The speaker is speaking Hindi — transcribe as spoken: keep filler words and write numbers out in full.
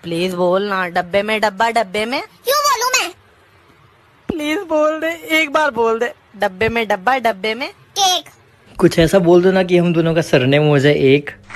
प्लीज बोल ना, डब्बे में डब्बा डब्बे में। क्यों बोलूं मैं? प्लीज बोल दे, एक बार बोल दे, डब्बे में डब्बा डब्बे में केक। कुछ ऐसा बोल दो ना कि हम दोनों का सरनेम हो जाए एक।